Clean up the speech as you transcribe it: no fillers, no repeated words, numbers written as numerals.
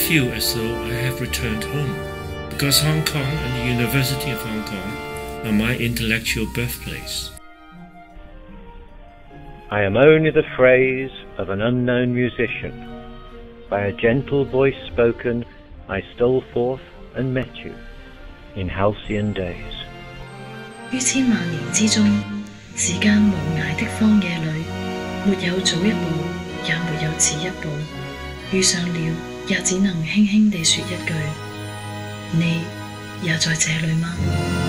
feel as though I have returned home, because Hong Kong and the University of Hong Kong are my intellectual birthplace. I am only the phrase of an unknown musician. By a gentle voice spoken, I stole forth and met you in halcyon days. 於千萬年之中，時間無涯的荒野裏，沒有早一步，也沒有遲一步。遇上了，也只能輕輕地說一句：你也在這裏嗎？